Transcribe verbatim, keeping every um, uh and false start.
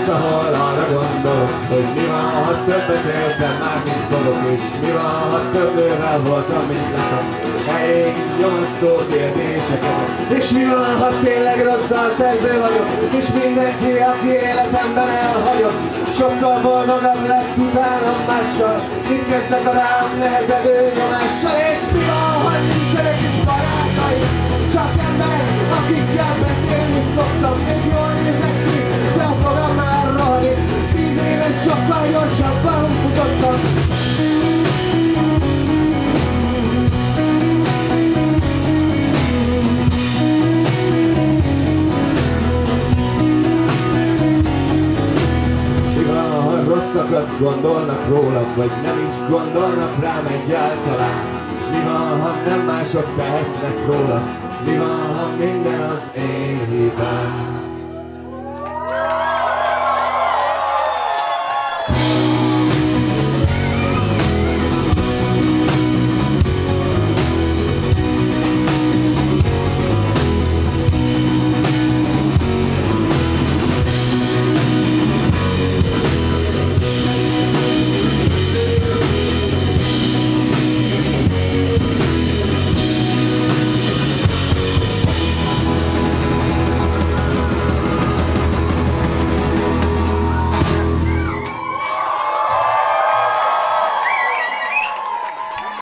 ahol arra gondolok, hogy mi van, ha többet éltem már, mint fogok, és mi van, ha többővel voltam, mint leszek. Elég nyomasztó kérdéseket. És mi van, ha tényleg rossz dalszerző vagyok, és mindenki, aki életemben elhagyott, sokkal boldogabb lett utána mással. Mit kezdek a rám nehezedő nyomással? És mi van, ha nincsenek is barátaim, csak emberek, akikkel beszélni szoktam. Még jól nézek ki, de a fogam már rohadik. Tíz éves sokkal gyorsabban futottam. Rosszakat gondolnak rólam, vagy nem is gondolnak rám egyáltalán. Mi van, ha nem mások tehetnek róla? Mi van, ha minden az én hibám?